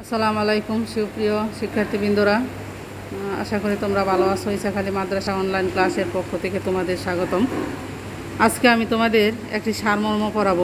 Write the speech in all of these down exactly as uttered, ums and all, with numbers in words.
আসসালামু আলাইকুম সুপ্রিয় শিক্ষার্থীবৃন্দরা, আশা করি তোমরা ভালো আছো। ইসাখালী মাদ্রাসা অনলাইন ক্লাসের পক্ষ থেকে তোমাদের স্বাগতম। আজকে আমি তোমাদের একটি সারমর্ম পড়াবো।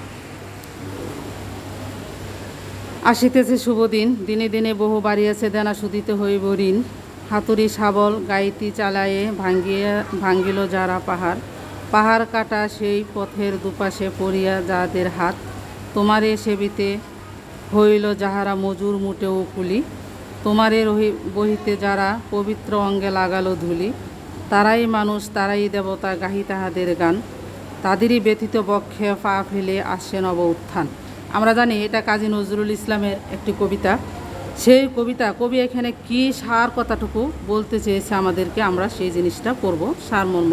আসিতেছে শুভ দিন, দিনে দিনে বহু বাড়িয়াছে দেনা শুধিতে হইব ঋণ। হাতুড়ি শাবল গাইতি চালায়ে ভাঙ্গিয়া ভাঙ্গিল যারা পাহাড়। পাহাড় কাটা সেই পথের দুপাশে পড়িয়া যাদের হাত। তোমারে সেবিতে হইল যাহারা মজুর মুটেও কুলি। তোমারে রহি বহিতে যারা পবিত্র অঙ্গে লাগালো ধুলি। তারাই মানুষ তারাই দেবতা গাহি তাহাদের গান। তাদেরই ব্যথিত বক্ষে পা ফেলে আসছে নব উত্থান। আমরা জানি এটা কাজী নজরুল ইসলামের একটি কবিতা। সেই কবিতা কবি এখানে কি সার কথাটুকু বলতে চেয়েছে আমাদেরকে, আমরা সেই জিনিসটা পড়ব। সারমর্ম: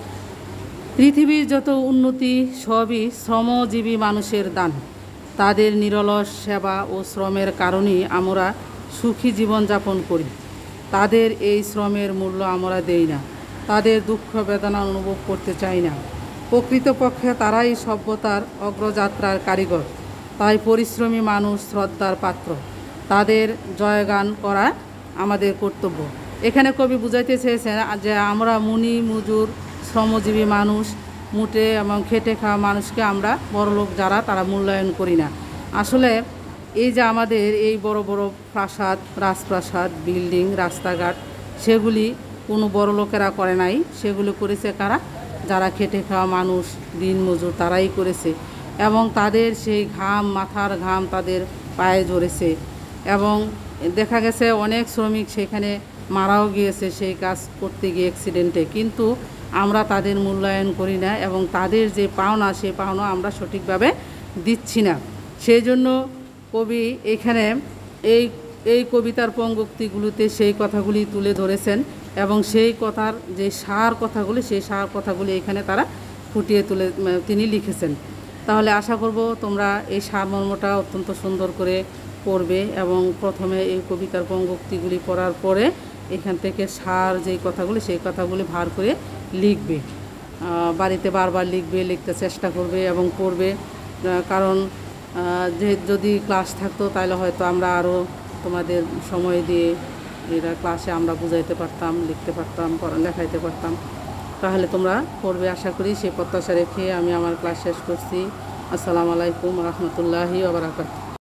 পৃথিবীর যত উন্নতি সবই শ্রমজীবী মানুষের দান। তাদের নিরলস সেবা ও শ্রমের কারণেই আমরা সুখী জীবনযাপন করি। তাদের এই শ্রমের মূল্য আমরা দেই না, তাদের দুঃখ বেদনা অনুভব করতে চাই না। প্রকৃতপক্ষে তারাই সভ্যতার অগ্রযাত্রার কারিগর, তাই পরিশ্রমী মানুষ শ্রদ্ধার পাত্র। তাদের জয়গান করা আমাদের কর্তব্য। এখানে কবি বুঝাইতে চেয়েছেন যে আমরা মুনি মজুর শ্রমজীবী মানুষ, মুটে এবং খেটে খাওয়া মানুষকে আমরা বড়লোক যারা তারা মূল্যায়ন করি না। আসলে এই যে আমাদের এই বড় বড় প্রাসাদ, রাজপ্রাসাদ, বিল্ডিং, রাস্তাঘাট, সেগুলি কোনো বড় লোকেরা করে নাই, সেগুলো করেছে কারা? যারা খেটে খাওয়া মানুষ, দিনমজুর, তারাই করেছে। এবং তাদের সেই ঘাম, মাথার ঘাম তাদের পায়ে ঝরেছে। এবং দেখা গেছে অনেক শ্রমিক সেখানে মারাও গিয়েছে সেই কাজ করতে গিয়ে অ্যাক্সিডেন্টে। কিন্তু আমরা তাদের মূল্যায়ন করি না এবং তাদের যে পাওনা সেই পাওনা আমরা সঠিকভাবে দিচ্ছি না। সেই জন্য কবি এখানে এই এই কবিতার পঙ্ক্তিগুলিতে সেই কথাগুলি তুলে ধরেছেন এবং সেই কথার যে সার কথাগুলি সেই সার কথাগুলি এখানে তারা ফুটিয়ে তুলে তিনি লিখেছেন। তাহলে আশা করব তোমরা এই সারমর্মটা অত্যন্ত সুন্দর করে পড়বে এবং প্রথমে এই কবিতার পঙ্ক্তিগুলি পড়ার পরে এখান থেকে সার যেই কথাগুলি সেই কথাগুলি ভার করে লিখবে। বাড়িতে বারবার লিখবে, লিখতে চেষ্টা করবে এবং পড়বে। কারণ যে যদি ক্লাস থাকতো তাহলে হয়তো আমরা আরও তোমাদের সময় দিয়ে এরা ক্লাসে আমরা বুঝাইতে পারতাম, লিখতে পারতাম, লেখাইতে পারতাম। তাহলে তোমরা পড়বে আশা করি। সেই প্রত্যাশা রেখে আমি আমার ক্লাস শেষ করছি। আসসালামু আলাইকুম রহমতুল্লাহি ওয়া বারাকাতুহু।